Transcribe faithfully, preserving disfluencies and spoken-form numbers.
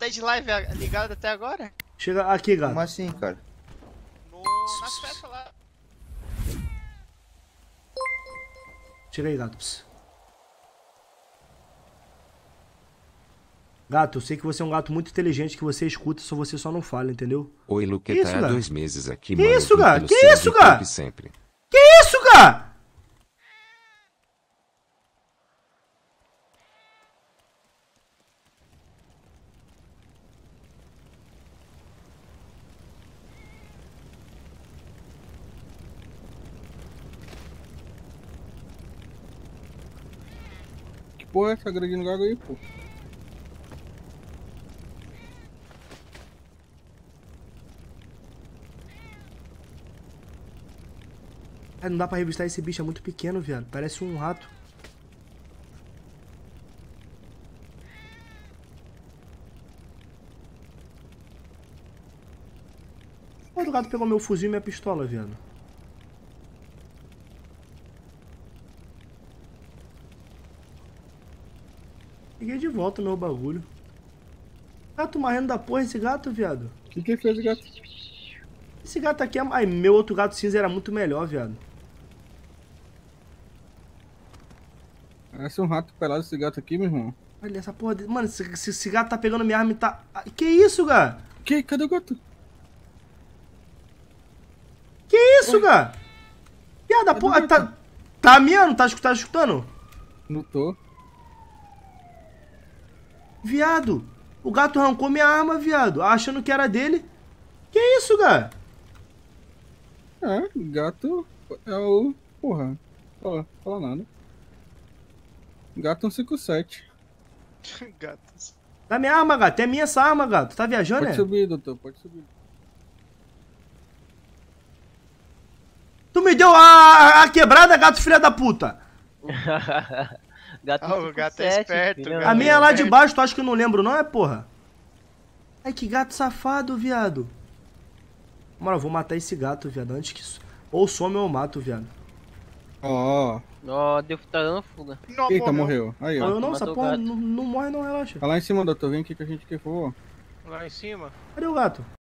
Dead Live ligado até agora? Chega aqui, gato. Como assim, cara? No... Nas festas lá. Chega aí, gato. Pss. Gato, eu sei que você é um gato muito inteligente, que você escuta, só você só não fala, entendeu? Oi, Luqueta, isso, há cara? dois meses aqui, Que mano. isso, vim cara? pelo Que seu isso, YouTube cara? sempre. Que isso, cara? Que porra é essa grande no gago aí, pô? Ah, não dá pra revistar esse bicho, é muito pequeno, viado. Parece um rato. Onde o gato pegou meu fuzil e minha pistola, viado? Peguei de volta meu bagulho. Gato marrendo da porra esse gato, viado. O que que fez, gato? Esse gato aqui é... Ai, meu outro gato cinza era muito melhor, viado. Parece um rato pelado esse gato aqui, meu irmão. Olha essa porra... De... Mano, esse, esse gato tá pegando minha arma e tá... Ai, que isso, cara? Que? Cadê o gato? Que isso, cara? Viado, a porra... Tá... Tá miando? Tá, tá escutando? Não tô. Viado, o gato arrancou minha arma, viado, achando que era dele. Que isso, cara? É, gato é o... Porra. Ó, fala nada. Gato cento e cinquenta e sete. Gatos. Dá minha arma, gato. É minha essa arma, gato. Tá viajando, Pode é? subir, doutor, pode subir. Tu me deu a, a, a quebrada, gato filha da puta. Gato Ah, o gato é esperto, filho. gato. A minha é lá de baixo, tu acha que eu não lembro, não é, porra? Ai, que gato safado, viado. Mano, eu vou matar esse gato, viado, antes que... Ou some ou eu mato, viado. Ó, Ó, deu tá dando fuga. Não, eita, morreu. morreu. Aí, Ou ó. eu não, essa matou o porra gato. não, não morre não, relaxa. Tá lá em cima, doutor. Vem aqui que a gente que for. Lá em cima. Cadê o gato?